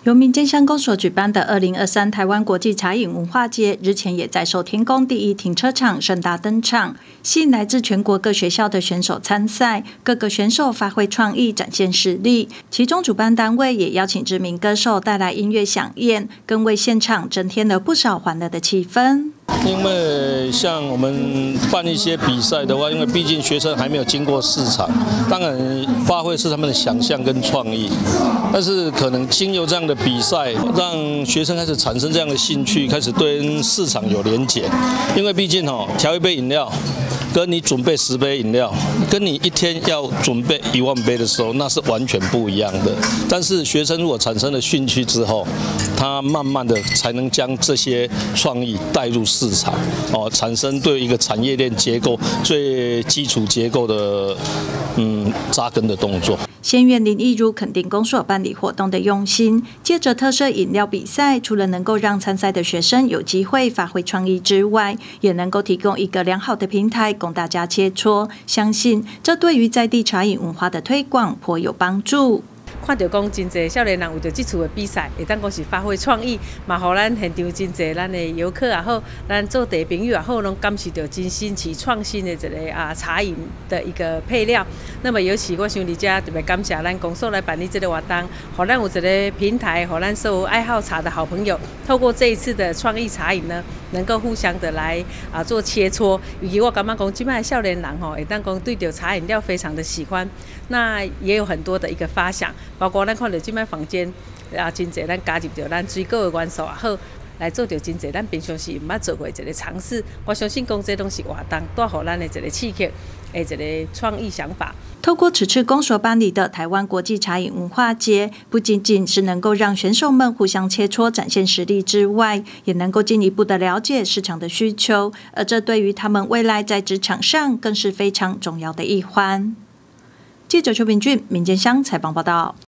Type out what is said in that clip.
由民间乡公所举办的2023台湾国际茶饮文化节，日前也在寿天宫第一停车场盛大登场，吸引来自全国各学校的选手参赛，各个选手发挥创意，展现实力。其中主办单位也邀请知名歌手带来音乐响宴，更为现场增添了不少欢乐的气氛。 因为像我们办一些比赛的话，因为毕竟学生还没有经过市场，当然发挥是他们的想象跟创意，但是可能经由这样的比赛，让学生开始产生这样的兴趣，开始对市场有连结。因为毕竟调一杯饮料，跟你准备10杯饮料，跟你一天要准备1万杯的时候，那是完全不一样的。但是学生如果产生了兴趣之后，他慢慢的才能将这些创意带入市场，产生对一个产业链结构最基础结构的扎根的动作。 县院林义如肯定公所办理活动的用心，借着特色饮料比赛，除了能够让参赛的学生有机会发挥创意之外，也能够提供一个良好的平台供大家切磋。相信这对于在地茶饮文化的推广颇有帮助。 看到讲真侪少年人为着这次的比赛，会当讲是发挥创意，嘛，互咱现场真侪咱的游客也好，咱做地朋友也好，拢感受到真新奇创新的一个茶饮的一个配料。那么尤其我想伫遮特别感谢咱公所来办理这个活动，互咱有一个平台，互咱所有爱好茶的好朋友，透过这一次的创意茶饮呢，能够互相的来做切磋。尤其我感觉讲，即摆少年人会当讲对着茶饮料非常的喜欢，那也有很多的一个发想。包括咱看到即摆房间真侪咱加入到咱水果的元素也好，来做到真侪咱平常时毋捌做过一个尝试。我相信讲这拢是活动带予咱的一个刺激，一个创意想法。 透过此次公所办理的台湾国际茶饮文化节，不仅仅是能够让选手们互相切磋展现实力之外，也能够进一步的了解市场的需求，而这对于他们未来在职场上更是非常重要的一环。记者邱bình俊民间乡采访报道。